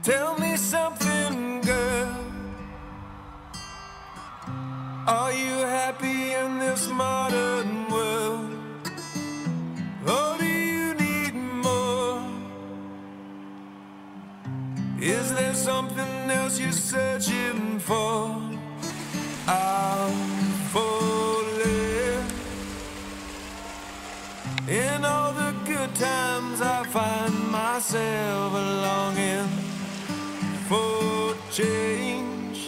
Tell me something, girl. Are you happy in this modern world? Or do you need more? Is there something else you're searching for? I'm falling. In all the good times I find myself longing for change,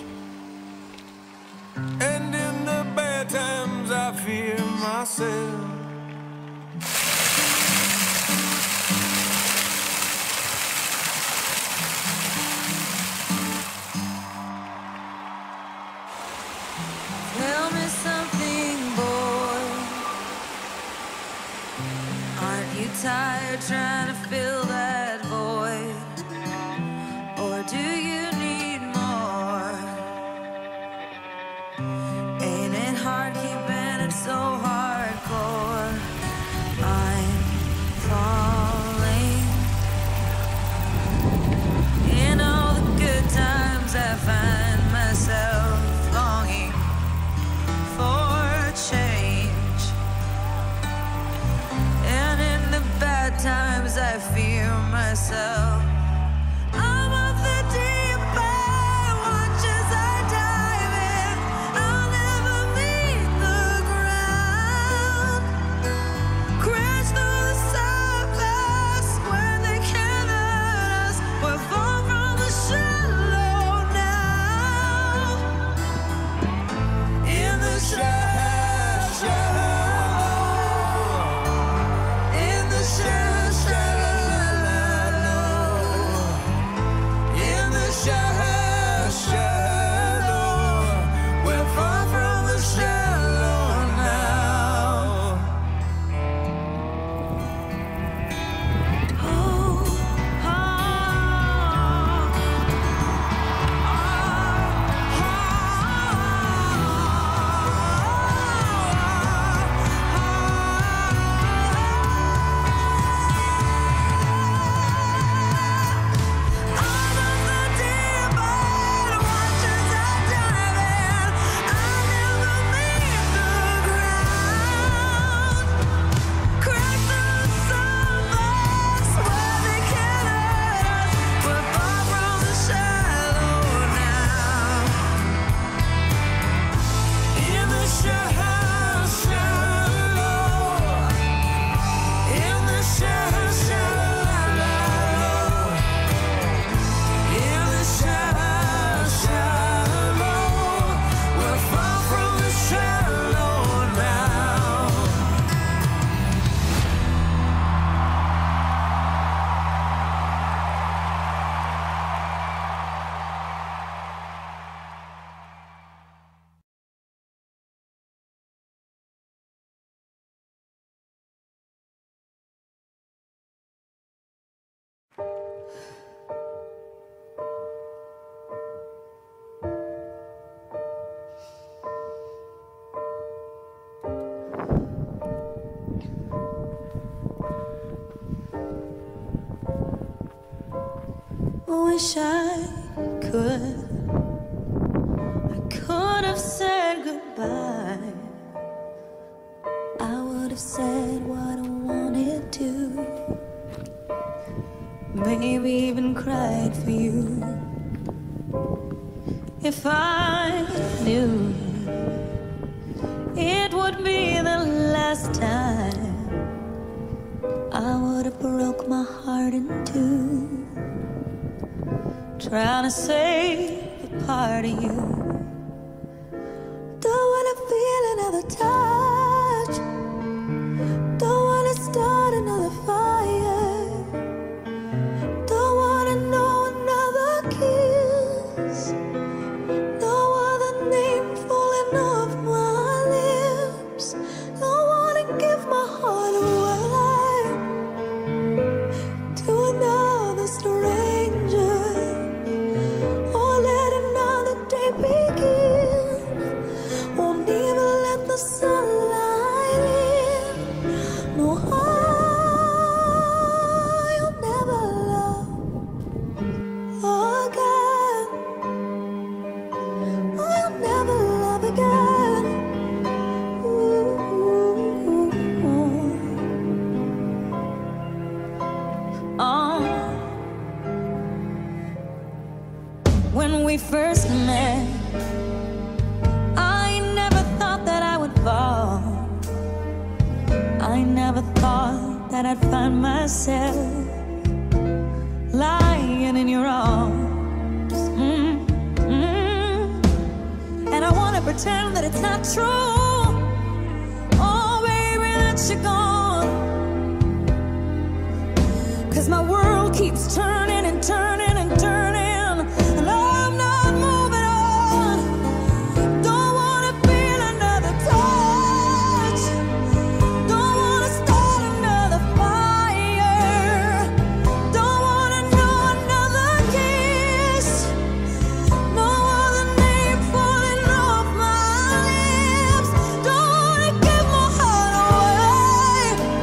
and in the bad times I fear myself. Tell me something, boy. Aren't you tired trying to fill that void? Or do you need more? Ain't it hard keeping it so hardcore? I'm falling. In all the good times I find myself longing for change, and in the bad times I fear myself. I'm of the deep end, watch as I dive in. I'll never meet the ground. Crash through the surface where they can't hurt us. We're far from the shallow now. In the shallow, in the shallow, we're far from the shallow now. Oh, oh, wish I could have said goodbye. I would have said what I wanted to, maybe even cried for you. If I knew it would be the last time, I would have broke my heart in two, trying to save a part of you. Don't wanna feel another touch, don't wanna start another fire, don't wanna know another kiss, no other name falling off my lips. Don't wanna give my heart away to another stranger, or let another day be when we first met. I never thought that I would fall. I never thought that I'd find myself lying in your arms. And I wanna pretend that it's not true. Oh baby, that you're gone. 'Cause my world keeps turning and turning and turning, and I'm not moving on. Don't wanna feel another touch. Don't wanna start another fire. Don't wanna know another kiss. No other name falling off my lips. Don't wanna give my heart away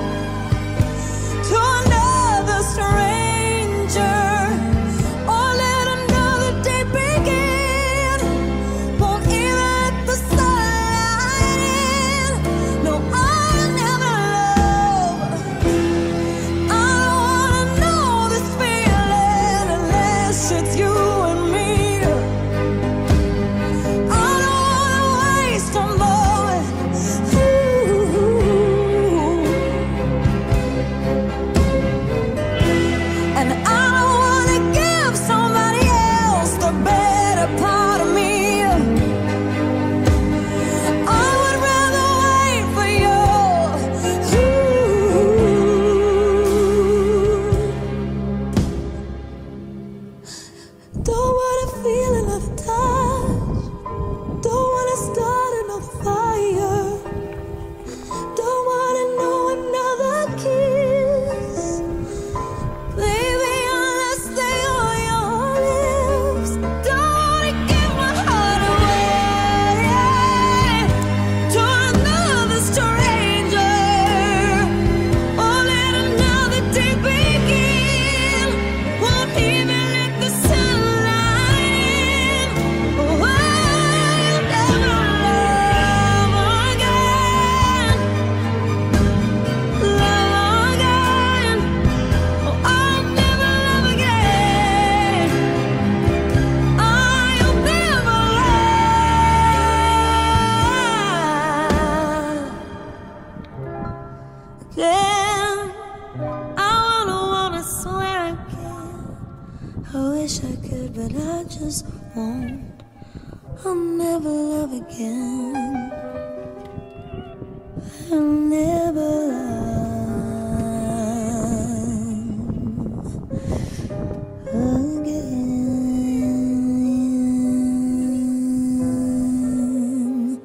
to another stranger, or let another day begin. Won't even let the sunlight in. No, I'll never love. I don't wanna know this feeling unless it's you and me. I don't wanna waste a moment. And I don't wanna give somebody else the better part of me. I would rather wait for you. Don't wanna feel another touch. Don't wanna start another fire. Don't wanna know another kiss. Baby, unless they are your lips. Don't wanna give my heart away to another stranger, or let another day begin. Won't even let the sunlight in. Oh, I'll never love again. Love again. Oh, I'll never love again. I'll never love again. I wanna swear again. I wish I could, but I just won't. I'll never love again. I'll never love again.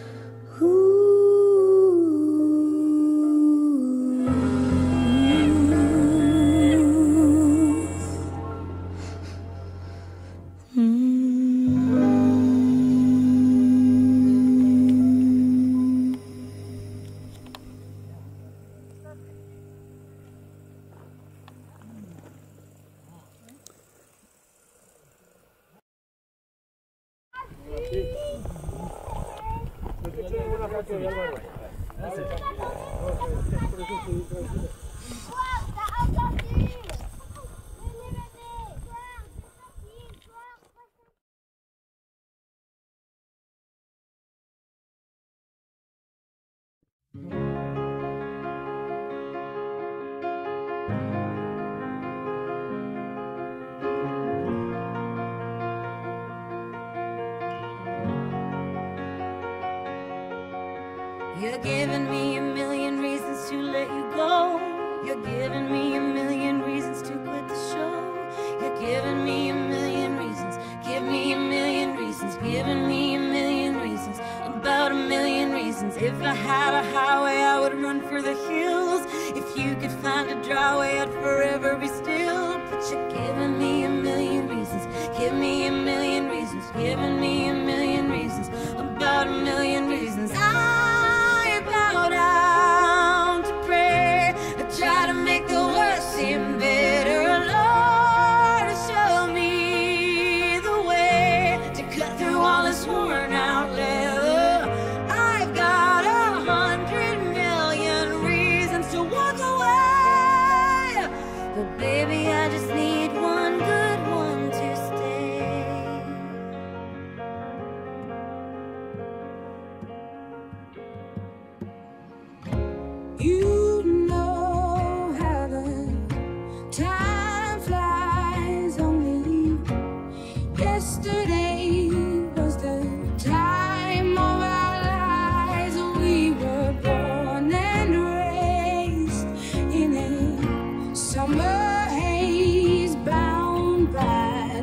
You're giving me a million reasons to let you go. You're giving me a million reasons to quit the show. You're giving me a million reasons. Give me a million reasons. Giving me a million reasons. About a million reasons. If I had a highway, I would run for the hills. If you could find a dry way, I'd forever be still. But you're giving me a million reasons. Give me a million reasons. Giving me a million reasons. About a million reasons. I bow down to pray. I try to make the worst seem better. Lord, show me the way to cut through all this worn out leather. I've got 100 million reasons to walk away, but baby,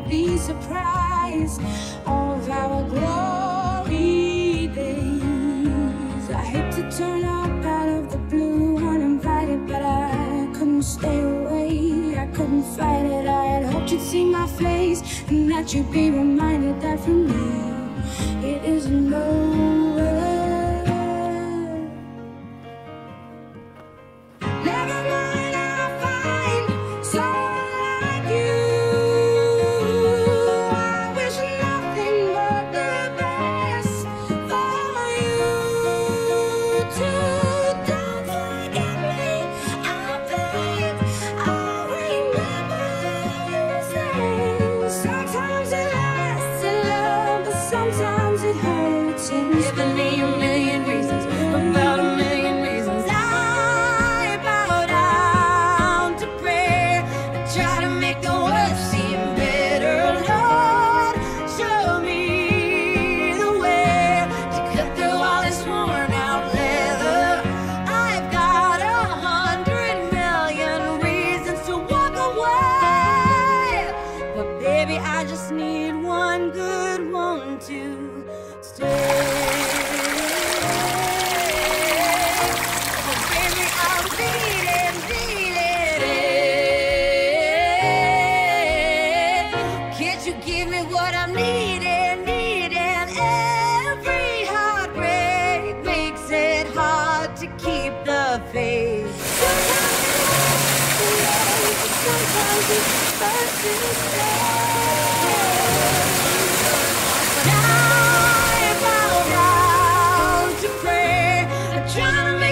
pleasantly surprised all of our glory days. I hate to turn up out of the blue uninvited, but I couldn't stay away, I couldn't fight it. I had hoped you'd see my face and that you'd be reminded that for me it isn't over. Never mind, I'll find someone like you. I wish nothing but the best for you too. Don't forget me, I'll beg, I'll remember you say. Sometimes it lasts in love, but sometimes it hurts. And giving me a million reasons, about a million reasons. I bow down to prayer, I try to make the world seem better. Lord, show me the way to cut through all this worn out leather. I've got 100 million reasons to walk away, but baby, I just need one good one to stay. But baby, I'm feeling it. Can't you give me what I'm needing? Every heartbreak makes it hard to keep the faith. Sometimes it hurts to stay. But I bow down to prayer, I try to make